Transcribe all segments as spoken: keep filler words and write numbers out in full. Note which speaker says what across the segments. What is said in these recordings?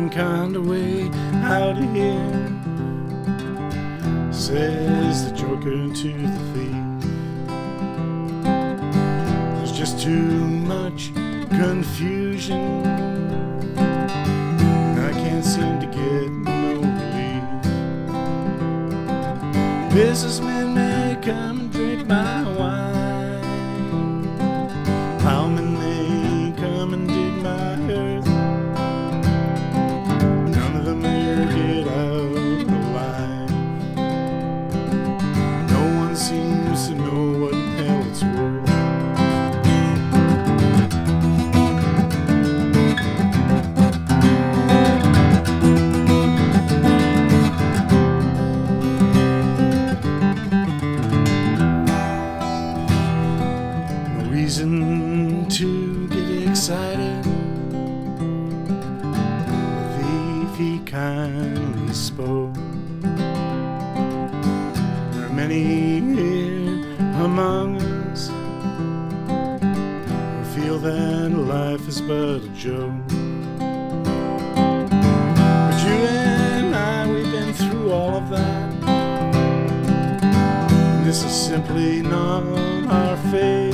Speaker 1: kind of way out of here, says the joker to the thief. There's just too much confusion, and I can't seem to get no relief. Businessmen may come and drink my wine, plowmen may come and dig my earth, none of them ever get out alive. No one seems to know what in hell it's worth. Reason to get excited. The thief he kindly spoke. There are many here among us who feel that life is but a joke. But you and I, we've been through all of that, and this is simply not our fate.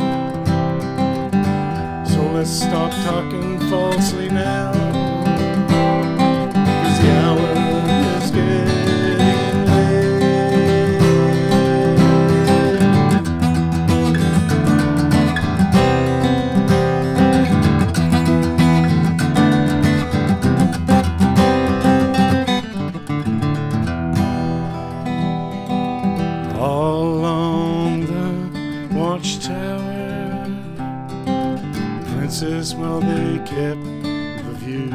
Speaker 1: Let's stop talking falsely now, 'cause the hour is getting late. All along the watchtower, princess, well, they kept the view.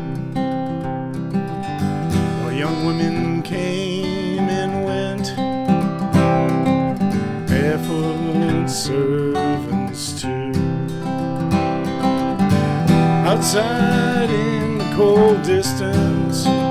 Speaker 1: While young women came and went, barefoot servants too. Outside in the cold distance,